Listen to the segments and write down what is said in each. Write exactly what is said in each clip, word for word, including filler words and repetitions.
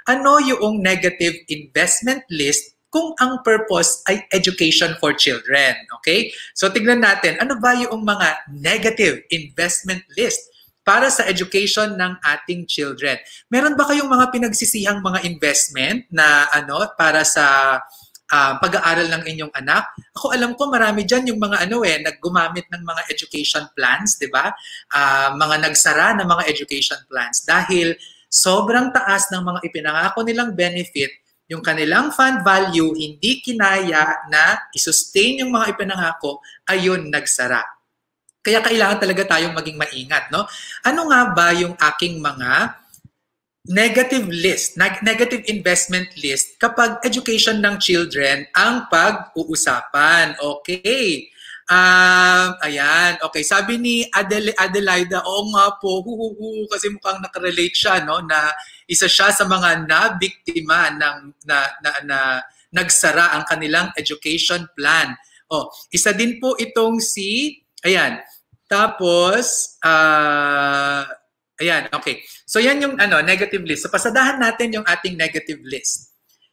ano yung negative investment list kung ang purpose ay education for children. Okay? So tignan natin, ano ba yung mga negative investment list para sa education ng ating children? Meron ba kayong mga pinagsisihang mga investment na ano para sa uh, pag-aaral ng inyong anak? Ako alam ko marami dyan yung mga ano eh, naggumamit ng mga education plans, di ba? Uh, mga nagsara ng mga education plans dahil sobrang taas ng mga ipinangako nilang benefit, yung kanilang fund value hindi kinaya na i-sustain yung mga ipinangako, ayun, nagsara. Kaya kailangan talaga tayong maging maingat, no? Ano nga ba yung aking mga negative list, negative investment list kapag education ng children ang pag-uusapan? Okay. Um, ayan, okay. Sabi ni Adel Adelaida, oo nga po, huhuhu, kasi mukhang nakarelate siya, no, na isa siya sa mga nabiktima ng na, na, na nagsara ang kanilang education plan. Oh, isa din po itong si, ayan, tapos, uh, ayan, okay. So yan yung ano, negative list. So pasadahan natin yung ating negative list.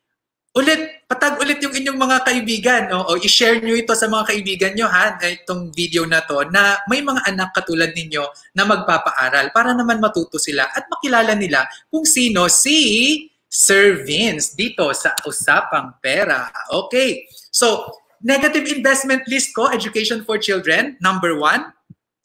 Ulit, patag ulit yung inyong mga kaibigan, no? O i-share nyo ito sa mga kaibigan nyo, ha? Itong video na to, na may mga anak katulad ninyo na magpapaaral para naman matuto sila at makilala nila kung sino si Sir Vince dito sa Usapang Pera. Okay. So, negative investment list ko, education for children. Number one,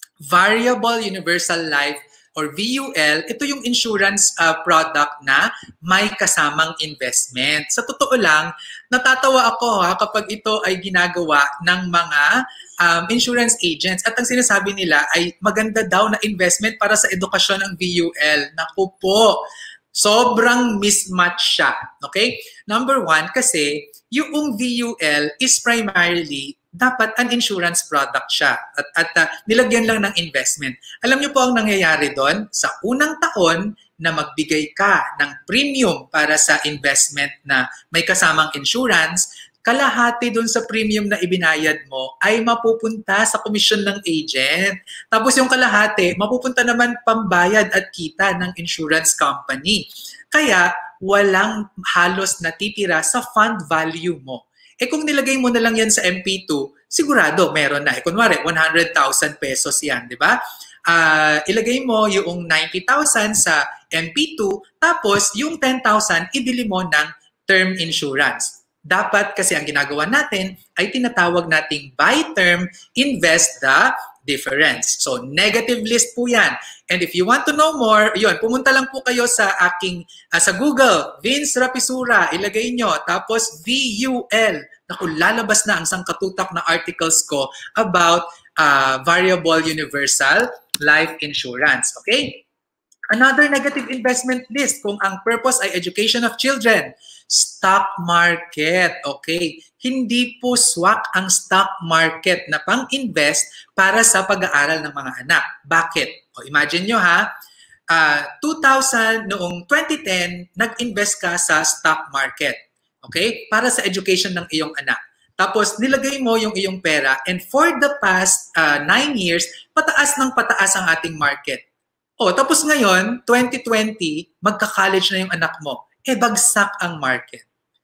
variable universal life or V U L, ito yung insurance uh, product na may kasamang investment. Sa totoo lang, natatawa ako ha, kapag ito ay ginagawa ng mga um, insurance agents at ang sinasabi nila ay maganda daw na investment para sa edukasyon ng V U L. Naku po, sobrang mismatch siya. Okay? Number one, kasi yung V U L is primarily dapat an insurance product siya at, at uh, nilagyan lang ng investment. Alam niyo po ang nangyayari doon? Sa unang taon na magbigay ka ng premium para sa investment na may kasamang insurance, kalahati doon sa premium na ibinayad mo ay mapupunta sa komisyon ng agent. Tapos yung kalahati, mapupunta naman pambayad at kita ng insurance company. Kaya walang halos natitira sa fund value mo. Eh kung nilagay mo na lang yan sa M P two, sigurado meron na. Eh kunwari, one hundred thousand pesos yan, di ba? Uh, ilagay mo yung ninety thousand sa M P two, tapos yung ten thousand ibili mo ng term insurance. Dapat kasi ang ginagawa natin ay tinatawag nating buy term, invest the difference. So negative list po yan. And if you want to know more, yun, pumunta lang po kayo sa aking, uh, sa Google, Vince Rapisura, ilagay nyo, tapos V U L. Naku, lalabas na ang sangkatutak na articles ko about uh, variable universal life insurance. Okay? Another negative investment list, kung ang purpose ay education of children, stock market. Okay? Hindi po swak ang stock market na pang-invest para sa pag-aaral ng mga anak. Bakit? O, imagine nyo ha, uh, two thousand, noong twenty ten, nag-invest ka sa stock market. Okay? Para sa education ng iyong anak. Tapos, nilagay mo yung iyong pera and for the past uh, nine years, pataas ng pataas ang ating market. O, tapos ngayon, twenty twenty, magka-college na yung anak mo. Eh, bagsak ang market.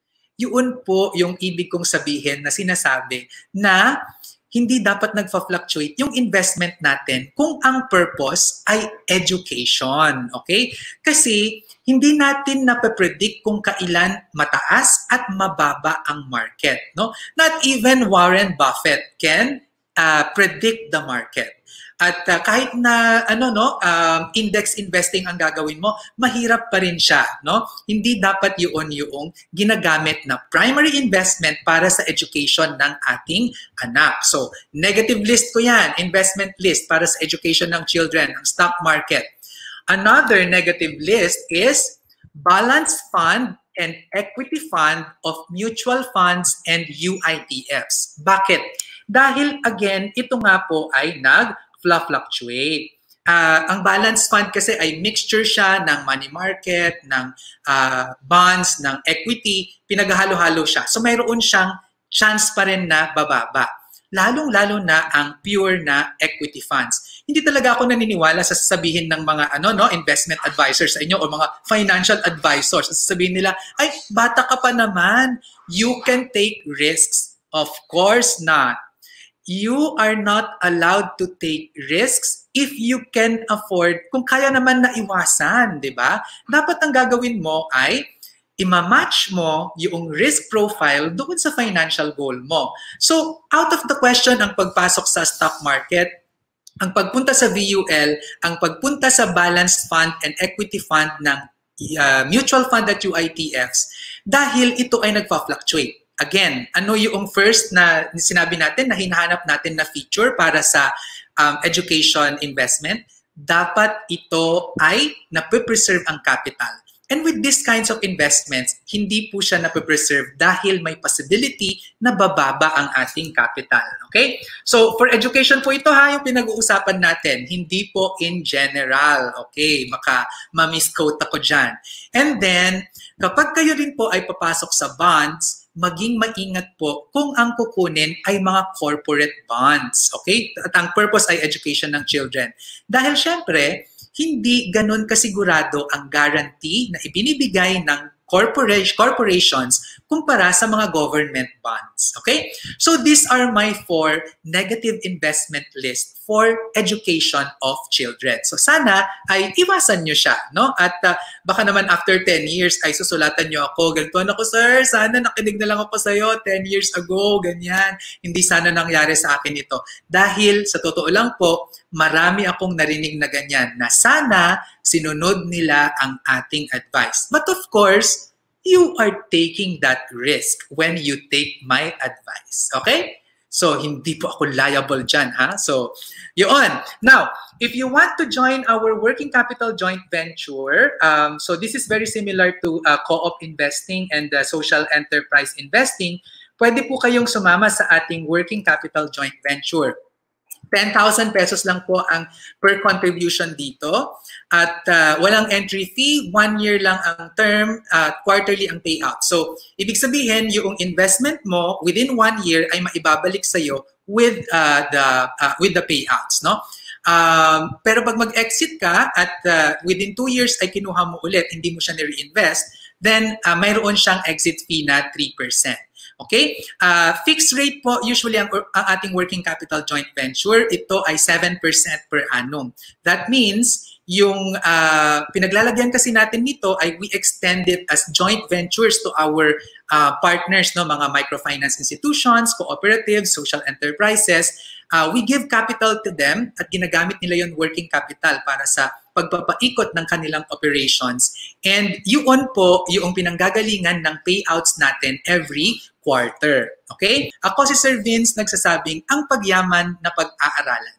Yun po yung ibig kong sabihin na sinasabi na hindi dapat nagfa-fluctuate yung investment natin kung ang purpose ay education. Okay? Kasi hindi natin nape-predict kung kailan mataas at mababa ang market. No? Not even Warren Buffett can uh, predict the market. At uh, kahit na ano no um, index investing ang gagawin mo, mahirap pa rin siya, no? Hindi dapat yun yung ginagamit na primary investment para sa education ng ating anak. So, negative list ko yan, investment list para sa education ng children, ang stock market. Another negative list is balanced fund and equity fund of mutual funds and U I T Fs. Bakit? Dahil again, ito nga po ay nag fluctuate. Uh, ang balance fund kasi ay mixture siya ng money market, ng uh, bonds, ng equity, pinaghalo-halo siya. So mayroon siyang chance pa rin na bababa. Lalong-lalo na ang pure na equity funds. hindi talaga ako naniniwala sa sasabihin ng mga ano no investment advisors sa inyo o mga financial advisors. Sasabihin nila, ay, bata ka pa naman. You can take risks. Of course not. You are not allowed to take risks if you can afford, kung kaya naman na iwasan, di ba? Dapat ang gagawin mo ay ima-match mo yung risk profile doon sa financial goal mo. So, out of the question ang pagpasok sa stock market, ang pagpunta sa V U L, ang pagpunta sa balanced fund and equity fund ng uh, mutual fund at U I T Fs, dahil ito ay nagpa-fluctuate. Again, ano yung first na sinabi natin na hinahanap natin na feature para sa um, education investment? Dapat ito ay nape-preserve ang capital. And with these kinds of investments, hindi po siya nape-preserve dahil may possibility na bababa ang ating capital. Okay? So, for education po ito ha, yung pinag-uusapan natin. Hindi po in general. Okay? Baka ma-misquote ako dyan. And then, kapag kayo rin po ay papasok sa bonds, maging maingat po kung ang kukunin ay mga corporate bonds. Okay? At ang purpose ay education ng children. Dahil syempre, hindi ganun kasigurado ang guarantee na ibinibigay ng corporations kumpara sa mga government bonds. Okay? So these are my four negative investment list for education of children. So sana ay iwasan nyo siya, no? At uh, baka naman after ten years ay susulatan nyo ako, ganito na ako, sir, sana nakinig na lang ako sa'yo ten years ago, ganyan. Hindi sana nangyari sa akin ito. Dahil sa totoo lang po, marami akong narinig na ganyan na sana sinunod nila ang ating advice. But of course, you are taking that risk when you take my advice. Okay? So, hindi po ako liable dyan, ha? So, yun. Now, if you want to join our working capital joint venture, um, so this is very similar to uh, co-op investing and uh, social enterprise investing, pwede po kayong sumama sa ating working capital joint venture. ten thousand pesos lang po ang per contribution dito. At uh, walang entry fee, one year lang ang term, uh, quarterly ang payout. So, ibig sabihin, yung investment mo within one year ay maibabalik sa'yo with, uh, the, uh, with the payouts. No? Um, pero pag mag-exit ka at uh, within two years ay kinuha mo ulit, hindi mo siya ni-reinvest, then uh, mayroon siyang exit fee na three percent. Okay? Uh, fixed rate po, usually ang, ang ating working capital joint venture, ito ay seven percent per annum. That means, yung uh, pinaglalagyan kasi natin nito ay we extend it as joint ventures to our uh, partners, no, mga microfinance institutions, cooperatives, social enterprises. Uh, we give capital to them at ginagamit nila yung working capital para sa pagpapaikot ng kanilang operations. And yun po yung pinanggagalingan ng payouts natin every quarter. Okay? Ako si Sir Vince nagsasabing ang pagyaman na pag-aaralan.